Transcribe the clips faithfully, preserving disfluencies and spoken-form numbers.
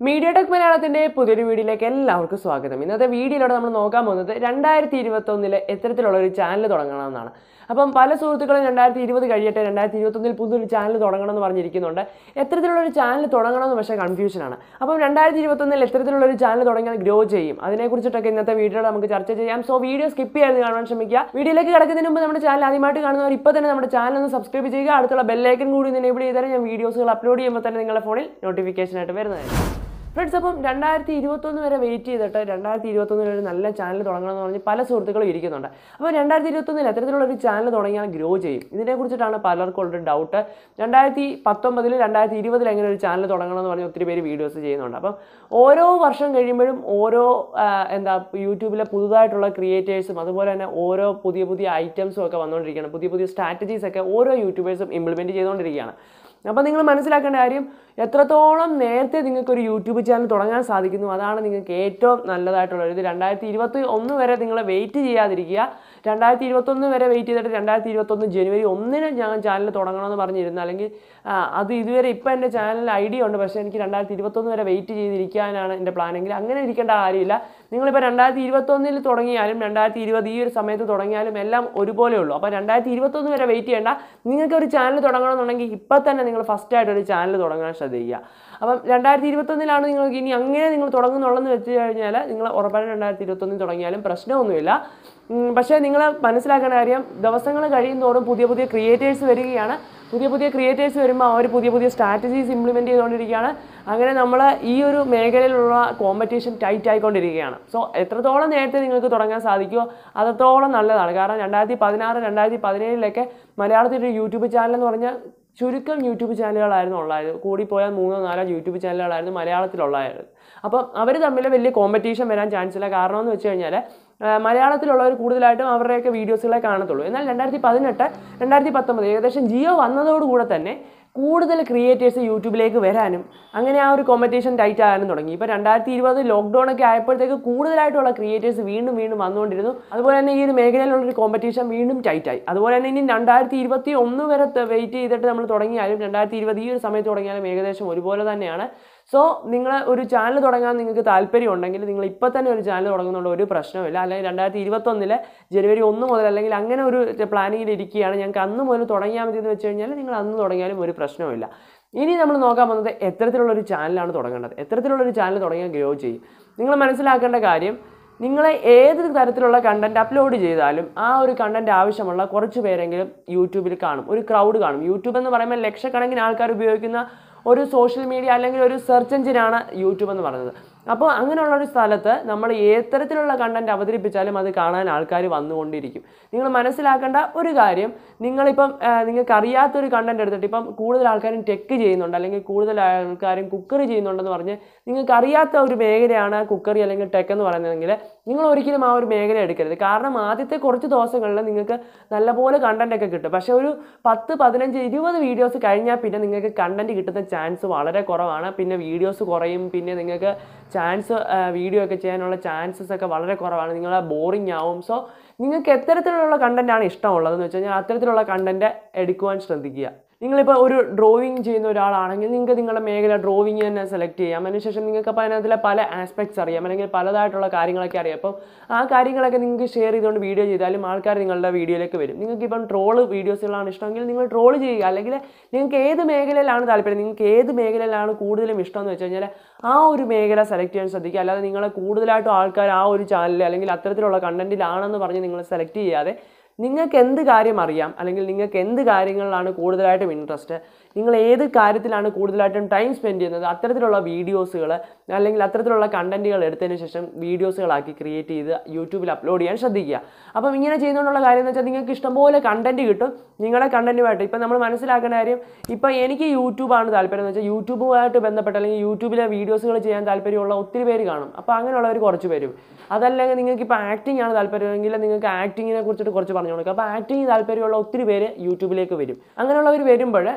Mediatech Malayalamത്തിന്റെ പുതിയൊരു വീഡിയോയിലേക്ക് എല്ലാവർക്കും സ്വാഗതം. ഇന്നത്തെ വീഡിയോയിലൂടെ നമ്മൾ നോക്കാൻ പോകുന്നത് രണ്ടായിരത്തി ഇരുപത്തൊന്നിലെ എത്തരത്തിലുള്ള ഒരു ചാനൽ തുടങ്ങണമെന്നാണ്. അപ്പം പല സുഹൃത്തുക്കളും രണ്ടായിരത്തി ഇരുപത് കഴിയട്ടെ രണ്ടായിരത്തി ഇരുപത്തൊന്നിൽ പുതിയൊരു ചാനൽ തുടങ്ങണമെന്ന് പറഞ്ഞിരിക്കുന്നുണ്ട്. എത്തരത്തിലുള്ള ഒരു ചാനൽ തുടങ്ങണമെന്ന് പക്ഷേ കൺഫ്യൂഷനാണ്. അപ്പം രണ്ടായിരത്തി ഇരുപത്തൊന്നിൽ എത്തരത്തിലുള്ള ഒരു ചാനൽ തുടങ്ങിയാൽ ഗ്രോ ചെയ്യും, അതിനെക്കുറിച്ചിട്ടൊക്കെ ഇന്നത്തെ വീഡിയോയിൽ നമുക്ക് ചർച്ച ചെയ്യാം. സോ വീഡിയോ സ്കിപ്പ് ചെയ്യാതെ കാണാൻ ശ്രമിക്കുക. വീഡിയോയിലേക്ക് കിടക്കുന്നതിന് മുമ്പ് നമ്മുടെ ചാനൽ ആദ്യമായിട്ട് കാണുന്നവർ ഇപ്പോൾ തന്നെ നമ്മുടെ ചാനൽ ഒന്ന് സബ്സ്ക്രൈബ് ചെയ്യുക. അടുത്തുള്ള ബെല്ലൈക്കൺ കൂടി എനേബിൾ ചെയ്താൽ ഞാൻ വീഡിയോസുകൾ അപ്ലോഡ് ചെയ്യുമ്പോൾ തന്നെ നിങ്ങളുടെ ഫോണിൽ നോട്ടിഫിക്കേഷൻ ആയിട്ട് വരുന്നതായിരിക്കും. ഫ്രണ്ട്സ്, അപ്പം രണ്ടായിരത്തി ഇരുപത്തൊന്ന് വരെ വെയിറ്റ് ചെയ്തിട്ട് രണ്ടായിരത്തി ഇരുപത്തൊന്നിൽ ഒരു നല്ല ചാനൽ തുടങ്ങണമെന്ന് പറഞ്ഞ് പല സുഹൃത്തുക്കളും ഇരിക്കുന്നുണ്ട്. അപ്പോൾ രണ്ടായിരത്തി ഇരുപത്തൊന്നിൽ എത്തരത്തിലുള്ള ഒരു ചാനൽ തുടങ്ങിയാൽ ഗ്രോ ചെയ്യും, ഇതിനെക്കുറിച്ചിട്ടാണ് പലർക്കും ഉള്ളൊരു ഡൗട്ട്. രണ്ടായിരത്തി പത്തൊമ്പതിൽ രണ്ടായിരത്തി ഇരുപതിൽ എങ്ങനെ ഒരു ചാനൽ തുടങ്ങണമെന്ന് പറഞ്ഞ് ഒത്തിരി പേര് വീഡിയോസ് ചെയ്യുന്നുണ്ട്. അപ്പം ഓരോ വർഷം കഴിയുമ്പോഴും ഓരോ എന്താ യൂട്യൂബിലെ പുതുതായിട്ടുള്ള ക്രിയേറ്റേഴ്സും അതുപോലെ തന്നെ ഓരോ പുതിയ പുതിയ ഐറ്റംസും ഒക്കെ വന്നുകൊണ്ടിരിക്കുകയാണ്. പുതിയ പുതിയ സ്ട്രാറ്റജീസൊക്കെ ഓരോ യൂട്യൂബേഴ്സും ഇംപ്ലിമെൻറ്റ് ചെയ്തുകൊണ്ടിരിക്കുകയാണ്. അപ്പോൾ നിങ്ങൾ മനസ്സിലാക്കേണ്ട കാര്യം, എത്രത്തോളം നേരത്തെ നിങ്ങൾക്കൊരു യൂട്യൂബ് ചാനൽ തുടങ്ങാൻ സാധിക്കുന്നു അതാണ് നിങ്ങൾക്ക് ഏറ്റവും നല്ലതായിട്ടുള്ളത്. ഇത് രണ്ടായിരത്തി ഇരുപത്തി ഒന്ന് വരെ നിങ്ങൾ വെയിറ്റ് ചെയ്യാതിരിക്കുക. രണ്ടായിരത്തി ഇരുപത്തൊന്ന് വരെ വെയിറ്റ് ചെയ്തിട്ട് രണ്ടായിരത്തി ഇരുപത്തൊന്ന് ജനുവരി ഒന്നിന് ഞാൻ ചാനൽ തുടങ്ങണമെന്ന് പറഞ്ഞിരുന്നു, അല്ലെങ്കിൽ അത് ഇതുവരെ ഇപ്പോൾ എൻ്റെ ചാനലിൽ ഐഡിയ ഉണ്ട്, പക്ഷേ എനിക്ക് രണ്ടായിരത്തി ഇരുപത്തൊന്ന് വരെ വെയിറ്റ് ചെയ്തിരിക്കാനാണ് എൻ്റെ പ്ലാനെങ്കിൽ അങ്ങനെ ഇരിക്കേണ്ട കാര്യമില്ല. നിങ്ങളിപ്പോൾ രണ്ടായിരത്തി ഇരുപത്തൊന്നിൽ തുടങ്ങിയാലും രണ്ടായിരത്തി ഇരുപത് ഈ ഒരു സമയത്ത് തുടങ്ങിയാലും എല്ലാം ഒരുപോലെ ഉള്ളൂ. അപ്പോൾ രണ്ടായിരത്തി ഇരുപത്തൊന്ന് വരെ വെയിറ്റ് ചെയ്യേണ്ട. നിങ്ങൾക്ക് ഒരു ചാനൽ തുടങ്ങണമെന്നുണ്ടെങ്കിൽ ഇപ്പം തന്നെ നിങ്ങൾ ഫസ്റ്റായിട്ടൊരു ചാനൽ തുടങ്ങാൻ ശ്രദ്ധിക്കുക. അപ്പം രണ്ടായിരത്തി ഇരുപത്തൊന്നിലാണ് നിങ്ങൾക്ക് ഇനി അങ്ങനെ നിങ്ങൾ തുടങ്ങുന്നുള്ളതെന്ന് വെച്ച് കഴിഞ്ഞാൽ നിങ്ങൾ ഉറപ്പായിട്ടും രണ്ടായിരത്തി ഇരുപത്തൊന്നിൽ തുടങ്ങിയാലും പ്രശ്നമൊന്നുമില്ല. പക്ഷേ നിങ്ങൾ മനസ്സിലാക്കേണ്ട കാര്യം, ദിവസങ്ങൾ കഴിയുന്നതോറും പുതിയ പുതിയ ക്രിയേറ്റേഴ്സ് വരികയാണ്. പുതിയ പുതിയ ക്രിയേറ്റേഴ്സ് വരുമ്പോൾ അവർ പുതിയ പുതിയ സ്ട്രാറ്റജീസ് ഇംപ്ലിമെൻറ്റ് ചെയ്തുകൊണ്ടിരിക്കുകയാണ്. അങ്ങനെ നമ്മൾ ഈ ഒരു മേഖലയിലുള്ള കോമ്പറ്റീഷൻ ടൈറ്റ് ആയിക്കൊണ്ടിരിക്കുകയാണ്. സോ എത്രത്തോളം നേരത്തെ നിങ്ങൾക്ക് തുടങ്ങാൻ സാധിക്കുമോ അത്രത്തോളം നല്ലതാണ്. കാരണം രണ്ടായിരത്തി പതിനാറ് രണ്ടായിരത്തി പതിനേഴിലൊക്കെ മലയാളത്തിൻ്റെ യൂട്യൂബ് ചാനൽ എന്ന് പറഞ്ഞാൽ ചുരുക്കം യൂട്യൂബ് ചാനലുകളായിരുന്നു ഉള്ളത്. കൂടിപ്പോയാൽ മൂന്നോ നാലോ യൂട്യൂബ് ചാനലുകളായിരുന്നു മലയാളത്തിലുള്ളതായിരുന്നു. അപ്പം അവർ തമ്മിൽ വലിയ കോമ്പറ്റീഷൻ വരാൻ ചാൻസ് ഇല്ല. കാരണം എന്ന് വെച്ച് കഴിഞ്ഞാൽ മലയാളത്തിലുള്ളവർ കൂടുതലായിട്ടും അവരുടെയൊക്കെ വീഡിയോസുകളെ കാണത്തുള്ളൂ. എന്നാൽ രണ്ടായിരത്തി പതിനെട്ട് രണ്ടായിരത്തി പത്തൊമ്പത് ഏകദേശം ജിയോ വന്നതോടുകൂടെ തന്നെ കൂടുതൽ ക്രിയേറ്റേഴ്സ് യൂട്യൂബിലേക്ക് വരാനും അങ്ങനെ ആ ഒരു കോമ്പറ്റീഷൻ ടൈറ്റ് ആകാനും തുടങ്ങി. ഇപ്പോൾ രണ്ടായിരത്തി ഇരുപത് ലോക്ക്ഡൗൺ ഒക്കെ ആയപ്പോഴത്തേക്ക് കൂടുതലായിട്ടുള്ള ക്രിയേറ്റേഴ്സ് വീണ്ടും വീണ്ടും വന്നുകൊണ്ടിരുന്നു. അതുപോലെ തന്നെ ഈ ഒരു മേഖലയിലുള്ളൊരു കോമ്പറ്റീഷൻ വീണ്ടും ടൈറ്റായി. അതുപോലെ തന്നെ ഇനി രണ്ടായിരത്തി ഇരുപത്തി ഒന്ന് വരെ വെയിറ്റ് ചെയ്തിട്ട് നമ്മൾ തുടങ്ങിയാലും രണ്ടായിരത്തി ഇരുപത് ഈ ഒരു സമയത്ത് തുടങ്ങിയാലും ഏകദേശം ഒരുപോലെ തന്നെയാണ്. സോ നിങ്ങൾ ഒരു ചാനൽ തുടങ്ങാൻ നിങ്ങൾക്ക് താല്പര്യം ഉണ്ടെങ്കിൽ നിങ്ങൾ ഇപ്പോൾ തന്നെ ഒരു ചാനൽ തുടങ്ങുന്നുണ്ട്, ഒരു പ്രശ്നമില്ല. അല്ലെങ്കിൽ രണ്ടായിരത്തി ഇരുപത്തൊന്നിലെ ജനുവരി ഒന്ന് മുതൽ അല്ലെങ്കിൽ അങ്ങനെ ഒരു പ്ലാനിങ്ങിൽ ഇരിക്കുകയാണ്, ഞങ്ങൾക്ക് അന്ന് മുതൽ തുടങ്ങിയാൽ മതി എന്ന് വെച്ച് കഴിഞ്ഞാൽ നിങ്ങൾ അന്ന് തുടങ്ങിയാലും ഒരു പ്രശ്നമില്ല. ഇനി നമ്മൾ നോക്കാൻ പോകുന്നത് എത്തരത്തിലുള്ളൊരു ചാനലാണ് തുടങ്ങേണ്ടത്. എത്തരത്തിലുള്ളൊരു ചാനൽ തുടങ്ങിയാൽ ഗ്രോ ചെയ്യും. നിങ്ങൾ മനസ്സിലാക്കേണ്ട കാര്യം, നിങ്ങൾ ഏത് തരത്തിലുള്ള കണ്ടൻറ്റ് അപ്ലോഡ് ചെയ്താലും ആ ഒരു കണ്ടൻറ്റ് ആവശ്യമുള്ള കുറച്ച് പേരെങ്കിലും യൂട്യൂബിൽ കാണും, ഒരു ക്രൗഡ് കാണും. യൂട്യൂബ് എന്ന് പറയുമ്പോൾ ലക്ഷക്കണക്കിന് ആൾക്കാർ ഉപയോഗിക്കുന്ന ഒരു സോഷ്യൽ മീഡിയ അല്ലെങ്കിൽ ഒരു സെർച്ച് എഞ്ചിനാണ് യൂട്യൂബ് എന്ന് പറയുന്നത്. അപ്പോൾ അങ്ങനെയുള്ളൊരു സ്ഥലത്ത് നമ്മൾ ഏത്തരത്തിലുള്ള കണ്ടൻറ്റ് അവതരിപ്പിച്ചാലും അത് കാണാൻ ആൾക്കാർ വന്നുകൊണ്ടിരിക്കും. നിങ്ങൾ മനസ്സിലാക്കേണ്ട ഒരു കാര്യം, നിങ്ങളിപ്പം നിങ്ങൾക്ക് അറിയാത്തൊരു കണ്ടൻറ്റ് എടുത്തിട്ട് ഇപ്പം കൂടുതൽ ആൾക്കാരും ടെക്ക് ചെയ്യുന്നുണ്ട് അല്ലെങ്കിൽ കൂടുതൽ ആൾക്കാരും കുക്കറി ചെയ്യുന്നുണ്ടെന്ന് പറഞ്ഞ് നിങ്ങൾക്ക് അറിയാത്ത ഒരു മേഖലയാണ് കുക്കറി അല്ലെങ്കിൽ ടെക്ക് എന്ന് പറയുന്നതെങ്കിൽ നിങ്ങൾ ഒരിക്കലും ആ ഒരു മേഖല എടുക്കരുത്. കാരണം ആദ്യത്തെ കുറച്ച് ദിവസങ്ങളിൽ നിങ്ങൾക്ക് നല്ലപോലെ കണ്ടൻറ്റ് ഒക്കെ കിട്ടും. പക്ഷേ ഒരു പത്ത് പതിനഞ്ച് ഇരുപത് വീഡിയോസ് കഴിഞ്ഞാൽ പിന്നെ നിങ്ങൾക്ക് കണ്ടൻറ്റ് കിട്ടുന്ന ചാൻസ് വളരെ കുറവാണ്. പിന്നെ വീഡിയോസ് കുറയും, പിന്നെ നിങ്ങൾക്ക് ചാൻസ് വീഡിയോ ഒക്കെ ചെയ്യാനുള്ള ചാൻസസ് ഒക്കെ വളരെ കുറവാണ്. നിങ്ങൾ ബോറിംഗ് ആവും. സോ നിങ്ങൾക്ക് എത്തരത്തിലുള്ള കണ്ടൻറ്റാണ് ഇഷ്ടമുള്ളതെന്ന് വെച്ച് കഴിഞ്ഞാൽ അത്തരത്തിലുള്ള കണ്ടൻറ്റ് എടുക്കുവാൻ ശ്രദ്ധിക്കുക. നിങ്ങളിപ്പോൾ ഒരു ഡ്രോയിങ് ചെയ്യുന്ന ഒരാളാണെങ്കിൽ നിങ്ങൾക്ക് നിങ്ങളുടെ മേഖല ഡ്രോയിങ് തന്നെ സെലക്ട് ചെയ്യാം. അതിനുശേഷം നിങ്ങൾക്ക് അപ്പോൾ അതിനകത്തിലെ പല ആസ്പെക്ട്സ് അറിയാം, അല്ലെങ്കിൽ പലതായിട്ടുള്ള കാര്യങ്ങളൊക്കെ അറിയാം. അപ്പോൾ ആ കാര്യങ്ങളൊക്കെ നിങ്ങൾക്ക് ഷെയർ ചെയ്തുകൊണ്ട് വീഡിയോ ചെയ്താലും ആൾക്കാർ നിങ്ങളുടെ വീഡിയോയിലേക്ക് വരും. നിങ്ങൾക്കിപ്പം ട്രോള് വീഡിയോസുകളാണ് ഇഷ്ടമെങ്കിൽ നിങ്ങൾ ട്രോള് ചെയ്യുക. അല്ലെങ്കിൽ നിങ്ങൾക്ക് ഏത് മേഖലയിലാണ് താല്പര്യം, നിങ്ങൾക്ക് ഏത് മേഖലയിലാണ് കൂടുതലും ഇഷ്ടമെന്ന് വെച്ച് കഴിഞ്ഞാൽ ആ ഒരു മേഖല സെലക്ട് ചെയ്യാൻ ശ്രദ്ധിക്കുക. അല്ലാതെ നിങ്ങളെ കൂടുതലായിട്ടും ആൾക്കാർ ആ ഒരു ചാനൽ അല്ലെങ്കിൽ അത്തരത്തിലുള്ള കണ്ടൻറ്റിലാണെന്ന് പറഞ്ഞ് നിങ്ങൾ സെലക്ട് ചെയ്യാതെ നിങ്ങൾക്ക് എന്ത് കാര്യം അറിയാം അല്ലെങ്കിൽ നിങ്ങൾക്ക് എന്ത് കാര്യങ്ങളിലാണ് കൂടുതലായിട്ടും ഇൻട്രസ്റ്റ്, നിങ്ങൾ ഏത് കാര്യത്തിലാണ് കൂടുതലായിട്ടും ടൈം സ്പെൻഡ് ചെയ്യുന്നത്, അത്തരത്തിലുള്ള വീഡിയോസുകൾ അല്ലെങ്കിൽ അത്തരത്തിലുള്ള കണ്ടൻറ്റുകൾ എടുത്തതിന് ശേഷം വീഡിയോസുകളാക്കി ക്രിയേറ്റ് ചെയ്ത് യൂട്യൂബിൽ അപ്ലോഡ് ചെയ്യാൻ ശ്രദ്ധിക്കുക. അപ്പം ഇങ്ങനെ ചെയ്യുന്നതുകൊണ്ടുള്ള കാര്യം എന്ന് വെച്ചാൽ നിങ്ങൾക്ക് ഇഷ്ടംപോലെ കണ്ടൻറ്റ് കിട്ടും. നിങ്ങളുടെ കണ്ടൻറ്റുമായിട്ട് ഇപ്പം നമ്മൾ മനസ്സിലാക്കേണ്ട കാര്യം, ഇപ്പം എനിക്ക് യൂട്യൂബാണ് താല്പര്യം എന്ന് വെച്ചാൽ യൂട്യൂബുമായിട്ട് ബന്ധപ്പെട്ട് അല്ലെങ്കിൽ യൂട്യൂബിലെ വീഡിയോസുകൾ ചെയ്യാൻ താല്പര്യമുള്ള ഒത്തിരി പേര് കാണും. അപ്പോൾ അങ്ങനെയുള്ളവർ കുറച്ച് പേരും. അതല്ലെങ്കിൽ നിങ്ങൾക്ക് ഇപ്പോൾ ആക്ടിംഗ് ആണ് താല്പര്യമെങ്കിൽ നിങ്ങൾക്ക് ആക്ടിങ്ങിനെ കുറിച്ചിട്ട് കുറച്ച് പറഞ്ഞു കൊടുക്കുക. അപ്പോൾ ആക്ടിങ് താല്പര്യമുള്ള ഒത്തിരി പേര് യൂട്യൂബിലേക്ക് വരും. അങ്ങനെയുള്ളവർ വരുമ്പോൾ ഏകദേശം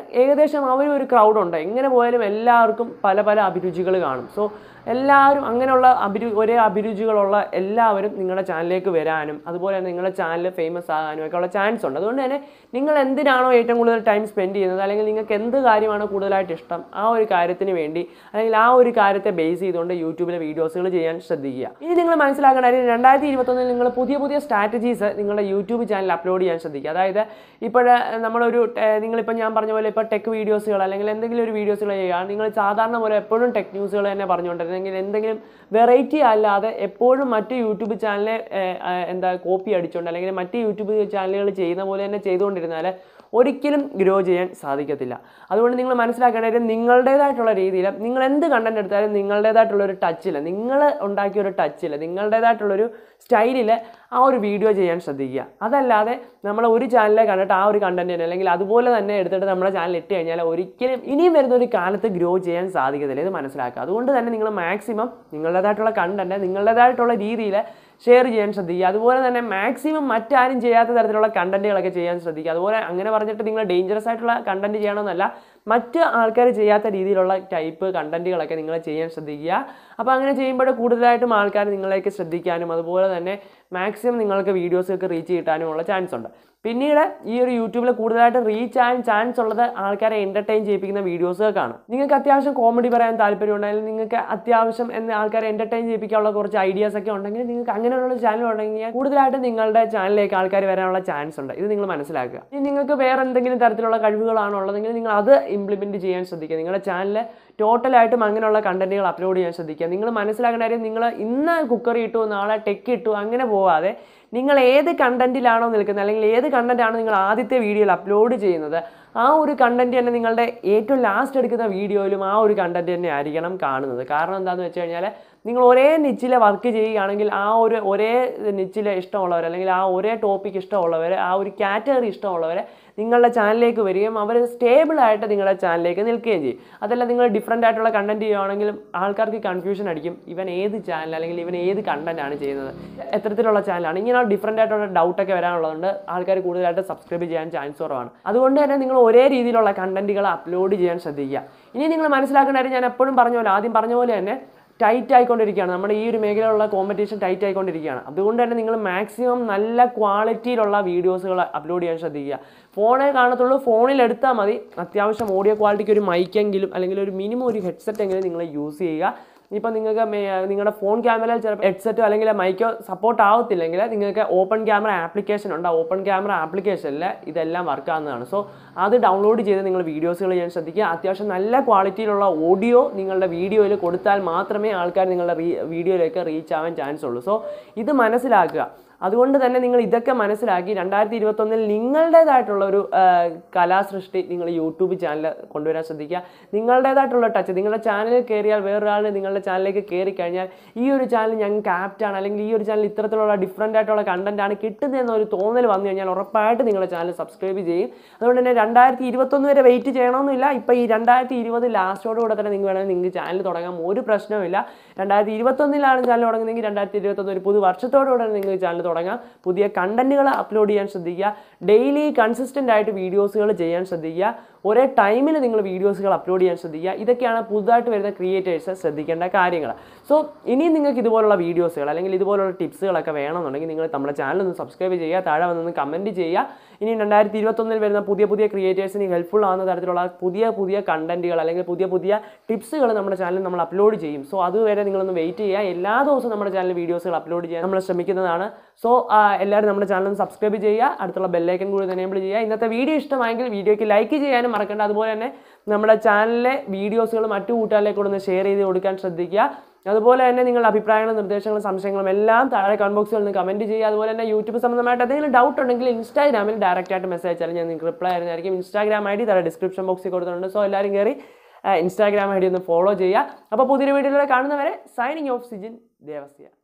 ഏകദേശം അവർ ഒരു ക്രൗഡുണ്ട്. എങ്ങനെ പോയാലും എല്ലാവർക്കും പല പല അഭിരുചികൾ കാണും. സോ എല്ലാവരും അങ്ങനെയുള്ള അഭിരു ഒരേ അഭിരുചികളുള്ള എല്ലാവരും നിങ്ങളുടെ ചാനലിലേക്ക് വരാനും അതുപോലെ തന്നെ നിങ്ങളുടെ ചാനൽ ഫേമസ് ആകാനും ഒക്കെ ഉള്ള ചാൻസ് ഉണ്ട്. അതുകൊണ്ട് തന്നെ നിങ്ങൾ എന്തിനാണോ ഏറ്റവും കൂടുതൽ ടൈം സ്പെൻഡ് ചെയ്യുന്നത്, അല്ലെങ്കിൽ നിങ്ങൾക്ക് എന്ത് കാര്യമാണോ കൂടുതലായിട്ട് ഇഷ്ടം, ആ ഒരു കാര്യത്തിന് വേണ്ടി അല്ലെങ്കിൽ ആ ഒരു കാര്യത്തെ ബേസ് ചെയ്തുകൊണ്ട് യൂട്യൂബിലെ വീഡിയോസുകൾ ചെയ്യാൻ ശ്രദ്ധിക്കുക. ഇനി നിങ്ങൾ മനസ്സിലാക്കേണ്ട കാര്യം, രണ്ടായിരത്തി ഇരുപത്തൊന്നിൽ നിങ്ങൾ പുതിയ പുതിയ സ്ട്രാറ്റജീസ് നിങ്ങളുടെ യൂട്യൂബ് ചാനലിൽ അപ്ലോഡ് ചെയ്യാൻ ശ്രദ്ധിക്കുക. അതായത് ഇപ്പോൾ നമ്മളൊരു നിങ്ങളിപ്പോൾ ഞാൻ പറഞ്ഞ പോലെ ഇപ്പോൾ ടെക് വീഡിയോസുകൾ അല്ലെങ്കിൽ എന്തെങ്കിലും ഒരു വീഡിയോസുകൾ ചെയ്യുക, നിങ്ങൾ സാധാരണ പോലെ എപ്പോഴും ടെക് ന്യൂസുകൾ തന്നെ പറഞ്ഞുകൊണ്ടിരുന്നത് എന്തെങ്കിലും വെറൈറ്റി അല്ലാതെ എപ്പോഴും മറ്റ് യൂട്യൂബ് ചാനലിനെ എന്താ കോപ്പി അടിച്ചുകൊണ്ട് അല്ലെങ്കിൽ മറ്റ് യൂട്യൂബ് ചാനലുകൾ ചെയ്യുന്ന പോലെ തന്നെ ചെയ്തുകൊണ്ടിരുന്നാൽ ഒരിക്കലും ഗ്രോ ചെയ്യാൻ സാധിക്കത്തില്ല. അതുകൊണ്ട് നിങ്ങൾ മനസ്സിലാക്കേണ്ടത് നിങ്ങളുടേതായിട്ടുള്ള രീതിയിൽ നിങ്ങൾ എന്ത് കണ്ടന്റ് എടുത്താലും നിങ്ങളുടേതായിട്ടുള്ളൊരു ടച്ചില്ല, നിങ്ങൾ ഉണ്ടാക്കിയൊരു ടച്ചില്ല, നിങ്ങളുടേതായിട്ടുള്ളൊരു സ്റ്റൈലിൽ ആ ഒരു വീഡിയോ ചെയ്യാൻ ശ്രദ്ധിക്കുക. അതല്ലാതെ നമ്മൾ ഒരു ചാനലിലെ കണ്ടിട്ട് ആ ഒരു കണ്ടന്റിന് അല്ലെങ്കിൽ അതുപോലെ തന്നെ എടുത്തിട്ട് നമ്മുടെ ചാനൽ ഇട്ട് കഴിഞ്ഞാൽ ഒരിക്കലും ഇനിയും വരുന്ന ഒരു കാലത്ത് ഗ്രോ ചെയ്യാൻ സാധിക്കത്തില്ല. ഇത് മനസ്സിലാക്കുക. അതുകൊണ്ട് തന്നെ നിങ്ങൾ മാക്സിമം നിങ്ങളുടേതായിട്ടുള്ള കണ്ടന്റ് നിങ്ങളുടേതായിട്ടുള്ള രീതിയിൽ ഷെയർ ചെയ്യാൻ ശ്രദ്ധിക്കുക. അതുപോലെ തന്നെ മാക്സിമം മറ്റാരും ചെയ്യാത്ത തരത്തിലുള്ള കണ്ടന്റുകളൊക്കെ ചെയ്യാൻ ശ്രദ്ധിക്കുക. അതുപോലെ അങ്ങനെ പറഞ്ഞിട്ട് നിങ്ങൾ ഡേഞ്ചറസ് ആയിട്ടുള്ള കണ്ടന്റ് ചെയ്യണമെന്നല്ല, മറ്റ് ആൾക്കാർ ചെയ്യാത്ത രീതിയിലുള്ള ടൈപ്പ് കണ്ടന്റുകളൊക്കെ നിങ്ങൾ ചെയ്യാൻ ശ്രദ്ധിക്കുക. അപ്പോൾ അങ്ങനെ ചെയ്യുമ്പോൾ കൂടുതലായിട്ടും ആൾക്കാർ നിങ്ങളേക്ക് ശ്രദ്ധിക്കാനും അതുപോലെ തന്നെ മാക്സിമം നിങ്ങൾക്ക് വീഡിയോസൊക്കെ റീച്ച് കിട്ടാനുമുള്ള ചാൻസ് ഉണ്ട്. പിന്നീട് ഈ ഒരു യൂട്യൂബിൽ കൂടുതലായിട്ട് റീച്ച് ആകാൻ ചാൻസ് ഉള്ളത് ആൾക്കാരെ എൻ്റർടൈൻ ചെയ്യിപ്പിക്കുന്ന വീഡിയോസൊക്കെയാണ്. നിങ്ങൾക്ക് അത്യാവശ്യം കോമഡി പറയാൻ താല്പര്യമുണ്ടെങ്കിൽ, നിങ്ങൾക്ക് അത്യാവശ്യം എന്ന ആൾക്കാരെ എൻ്റർടൈൻ ചെയ്യിപ്പിക്കാനുള്ള കുറച്ച് ഐഡിയാസ് ഒക്കെ ഉണ്ടെങ്കിൽ, നിങ്ങൾക്ക് അങ്ങനെയുള്ള ചാനൽ ഉണ്ടെങ്കിൽ കൂടുതലായിട്ട് നിങ്ങളുടെ ചാനലിലേക്ക് ആൾക്കാർ വരാനുള്ള ചാൻസ് ഉണ്ട്. ഇത് നിങ്ങൾ മനസ്സിലാക്കുക. ഇനി നിങ്ങൾക്ക് വേറെ എന്തെങ്കിലും തരത്തിലുള്ള കഴിവുകളാണോ ഉള്ളതെങ്കിൽ നിങ്ങൾ അത് ഇംപ്ലിമെൻറ്റ് ചെയ്യാൻ ശ്രദ്ധിക്കുക. നിങ്ങളുടെ ചാനൽ ടോട്ടലായിട്ടും അങ്ങനെയുള്ള കണ്ടന്റുകൾ അപ്ലോഡ് ചെയ്യാൻ ശ്രദ്ധിക്കുക. നിങ്ങൾ മനസ്സിലാക്കേണ്ട കാര്യം, നിങ്ങൾ ഇന്ന് കുക്കറി ഇട്ടു നാളെ ടെക്ക് ഇട്ടു അങ്ങനെ പോവാതെ നിങ്ങൾ ഏത് കണ്ടന്റിലാണോ നിൽക്കുന്നത് അല്ലെങ്കിൽ ഏത് കണ്ടന്റാണോ നിങ്ങൾ ആദ്യത്തെ വീഡിയോയിൽ അപ്ലോഡ് ചെയ്യുന്നത്, ആ ഒരു കണ്ടന്റ് തന്നെ നിങ്ങളുടെ ഏറ്റവും ലാസ്റ്റ് എടുക്കുന്ന വീഡിയോയിലും ആ ഒരു കണ്ടന്റ് തന്നെ ആയിരിക്കണം കാണുന്നത്. കാരണം എന്താണെന്ന് വെച്ച് കഴിഞ്ഞാൽ, നിങ്ങൾ ഒരേ നിച്ചിലെ വർക്ക് ചെയ്യുകയാണെങ്കിൽ ആ ഒരു ഒരേ നിച്ചിലെ ഇഷ്ടമുള്ളവർ അല്ലെങ്കിൽ ആ ഒരേ ടോപ്പിക് ഇഷ്ടമുള്ളവർ, ആ ഒരു കാറ്റഗറി ഇഷ്ടമുള്ളവർ നിങ്ങളുടെ ചാനലിലേക്ക് വരികയും അവർ സ്റ്റേബിളായിട്ട് നിങ്ങളുടെ ചാനലിലേക്ക് നിൽക്കുകയും ചെയ്യും. അതല്ല നിങ്ങൾ ഡിഫറൻ്റ് ആയിട്ടുള്ള കണ്ടന്റ് ചെയ്യുകയാണെങ്കിലും ആൾക്കാർക്ക് കൺഫ്യൂഷൻ അടിക്കും, ഇവൻ ഏത് ചാനൽ അല്ലെങ്കിൽ ഇവൻ ഏത് കണ്ടന്റാണ് ചെയ്യുന്നത്, എത്തരത്തിലുള്ള ചാനലാണ്, ഇങ്ങനെ ഡിഫറൻ്റ് ആയിട്ടുള്ള ഡൗട്ടൊക്കെ വരാനുള്ളതുകൊണ്ട് ആൾക്കാർ കൂടുതലായിട്ട് സബ്സ്ക്രൈബ് ചെയ്യാൻ ചാൻസ് കുറവാണ്. അതുകൊണ്ട് തന്നെ നിങ്ങൾ ഒരേ രീതിയിലുള്ള കണ്ടന്റുകൾ അപ്ലോഡ് ചെയ്യാൻ ശ്രദ്ധിക്കുക. ഇനി നിങ്ങൾ മനസ്സിലാക്കേണ്ട കാര്യം, ഞാൻ എപ്പോഴും പറഞ്ഞ പോലെ ആദ്യം പറഞ്ഞ പോലെ തന്നെ ടൈറ്റ് ആയിക്കൊണ്ടിരിക്കുകയാണ്. നമ്മുടെ ഈ ഒരു മേഖലയിലുള്ള കോമ്പറ്റീഷൻ ടൈറ്റ് ആയിക്കൊണ്ടിരിക്കുകയാണ്. അതുകൊണ്ട് തന്നെ നിങ്ങൾ മാക്സിമം നല്ല ക്വാളിറ്റിയിലുള്ള വീഡിയോസുകൾ അപ്ലോഡ് ചെയ്യാൻ ശ്രദ്ധിക്കുക. ഫോണേ കാണത്തുള്ളൂ, ഫോണിൽ എടുത്താൽ മതി. അത്യാവശ്യം ഓഡിയോ ക്വാളിറ്റിക്ക് ഒരു മൈക്കെങ്കിലും അല്ലെങ്കിൽ ഒരു മിനിമം ഒരു ഹെഡ്സെറ്റ് എങ്കിലും നിങ്ങൾ യൂസ് ചെയ്യുക. ഇപ്പോൾ നിങ്ങൾക്ക് നിങ്ങളുടെ ഫോൺ ക്യാമറയിൽ ചിലപ്പോൾ ഹെഡ്സെറ്റോ അല്ലെങ്കിൽ മൈക്കോ സപ്പോർട്ട് ആവത്തില്ലെങ്കിൽ നിങ്ങൾക്ക് ഓപ്പൺ ക്യാമറ ആപ്ലിക്കേഷൻ ഉണ്ട്. ആ ഓപ്പൺ ക്യാമറ ആപ്ലിക്കേഷനിൽ ഇതെല്ലാം വർക്ക് ആവുന്നതാണ്. സോ അത് ഡൗൺലോഡ് ചെയ്ത് നിങ്ങൾ വീഡിയോസുകൾ ചെയ്യാൻ ശ്രദ്ധിക്കുക. അത്യാവശ്യം നല്ല ക്വാളിറ്റിയിലുള്ള ഓഡിയോ നിങ്ങളുടെ വീഡിയോയിൽ കൊടുത്താൽ മാത്രമേ ആൾക്കാർ നിങ്ങളുടെ റീ വീഡിയോയിലേക്ക് റീച്ച് ആവാൻ ചാൻസ് ഉള്ളൂ. സോ ഇത് മനസ്സിലാക്കുക. അതുകൊണ്ട് തന്നെ നിങ്ങൾ ഇതൊക്കെ മനസ്സിലാക്കി രണ്ടായിരത്തി ഇരുപത്തൊന്നിൽ നിങ്ങളുടേതായിട്ടുള്ള ഒരു കലാസൃഷ്ടി നിങ്ങൾ യൂട്യൂബ് ചാനൽ കൊണ്ടുവരാൻ ശ്രദ്ധിക്കുക. നിങ്ങളുടേതായിട്ടുള്ള ടച്ച് നിങ്ങളുടെ ചാനലിൽ കയറിയാൽ വേറൊരാൾ നിങ്ങളുടെ ചാനലിലേക്ക് കയറി കഴിഞ്ഞാൽ ഈ ഒരു ചാനൽ ഞങ്ങൾക്ക് ആപ്റ്റാണ് അല്ലെങ്കിൽ ഈ ഒരു ചാനൽ ഇത്തരത്തിലുള്ള ഡിഫറൻ്റ് ആയിട്ടുള്ള കണ്ടന്റാണ് കിട്ടുന്നതെന്നൊരു തോന്നൽ വന്നു കഴിഞ്ഞാൽ ഉറപ്പായിട്ട് നിങ്ങളുടെ ചാനൽ സബ്സ്ക്രൈബ് ചെയ്യും. അതുകൊണ്ട് തന്നെ രണ്ടായിരത്തി ഇരുപത്തൊന്ന് വരെ വെയിറ്റ് ചെയ്യണമെന്നില്ല. ഇപ്പോൾ ഈ രണ്ടായിരത്തി ഇരുപത് ലാസ്റ്റോടുകൂടെ തന്നെ നിങ്ങൾ വേണമെങ്കിൽ നിങ്ങൾക്ക് ചാനൽ തുടങ്ങാം, ഒരു പ്രശ്നവുമില്ല. രണ്ടായിരത്തി ഇരുപത്തൊന്നിലാണ് ചാനൽ തുടങ്ങുന്നതെങ്കിൽ രണ്ടായിരത്തി ഇരുപത്തൊന്ന് ഒരു പുതു വർഷത്തോടുകൂടെ നിങ്ങൾക്ക് ചാനൽ തുടങ്ങാം. പുതിയ കണ്ടന്റുകൾ അപ്ലോഡ് ചെയ്യാൻ ശ്രദ്ധിക്കുക. ഡെയിലി കൺസിസ്റ്റൻ്റ് ആയിട്ട് വീഡിയോസുകൾ ചെയ്യാൻ ശ്രദ്ധിക്കുക. ഒരേ ടൈമിൽ നിങ്ങൾ വീഡിയോസുകൾ അപ്ലോഡ് ചെയ്യാൻ ശ്രദ്ധിക്കുക. ഇതൊക്കെയാണ് പുതുതായിട്ട് വരുന്ന ക്രിയേറ്റേഴ്സ് ശ്രദ്ധിക്കേണ്ട കാര്യങ്ങൾ. സോ ഇനിയും നിങ്ങൾക്ക് ഇതുപോലുള്ള വീഡിയോസുകൾ അല്ലെങ്കിൽ ഇതുപോലുള്ള ടിപ്സുകളൊക്കെ വേണമെന്നുണ്ടെങ്കിൽ നിങ്ങൾ നമ്മുടെ ചാനൽ ഒന്ന് സബ്സ്ക്രൈബ് ചെയ്യുക, താഴെ വന്നൊന്ന് കമൻറ്റ് ചെയ്യുക. ഇനി രണ്ടായിരത്തി ഇരുപത്തൊന്നിൽ വരുന്ന പുതിയ പുതിയ ക്രിയേറ്റേഴ്സിന് ഹെൽപ്ഫുൾ ആവുന്ന തരത്തിലുള്ള പുതിയ പുതിയ കണ്ടന്റുകൾ അല്ലെങ്കിൽ പുതിയ പുതിയ ടിപ്സുകൾ നമ്മുടെ ചാനലിൽ നമ്മൾ അപ്ലോഡ് ചെയ്യും. സോ അതുവരെ നിങ്ങളൊന്ന് വെയിറ്റ് ചെയ്യുക. എല്ലാ ദിവസവും നമ്മുടെ ചാനലിൽ വീഡിയോസുകൾ അപ്ലോഡ് ചെയ്യാൻ നമ്മൾ ശ്രമിക്കുന്നതാണ്. സോ എല്ലാവരും നമ്മുടെ ചാനൽ സബ്സ്ക്രൈബ് ചെയ്യുക, അടുത്തുള്ള ബെല്ലൈക്കൻ കൂടി എനേബിൾ ചെയ്യുക. ഇന്നത്തെ വീഡിയോ ഇഷ്ടമായെങ്കിൽ വീഡിയോയ്ക്ക് ലൈക്ക് ചെയ്യാനും മറക്കണ്ട. അതുപോലെ തന്നെ നമ്മുടെ ചാനലിലെ വീഡിയോസുകൾ മറ്റു കൂട്ടുകാരിലേക്ക് ഒന്ന് ഷെയർ ചെയ്ത് കൊടുക്കാൻ ശ്രദ്ധിക്കുക. അതുപോലെ തന്നെ നിങ്ങളുടെ അഭിപ്രായങ്ങളും നിർദ്ദേശങ്ങളും സംശയങ്ങളും എല്ലാം താഴെ കമന്റ് ബോക്സിൽ നിന്ന് കമൻറ്റ് ചെയ്യുക. അതുപോലെ തന്നെ യൂട്യൂബ് സംബന്ധമായിട്ട് എന്തെങ്കിലും ഡൗട്ട് ഉണ്ടെങ്കിൽ ഇൻസ്റ്റാഗ്രാമിൽ ഡയറക്റ്റ് ആയിട്ട് മെസ്സേജ് അയച്ചാൽ ഞാൻ നിങ്ങൾക്ക് റിപ്ലൈ ആയിരുന്നായിരിക്കും. ഇൻസ്റ്റാഗ്രാം ഐ ഡി താഴെ ഡിസ്ക്രിപ്ഷൻ ബോക്സിൽ കൊടുത്തിട്ടുണ്ട്. സോ എല്ലാവരും കയറി ഇൻസ്റ്റാഗ്രാം ഐ ഡി ഒന്ന് ഫോളോ ചെയ്യുക. അപ്പോൾ പുതിയൊരു വീഡിയോയിലൂടെ കാണുന്നവരെ സൈനിങ് ഓഫ് സിജിൻ ദേവസ്യ.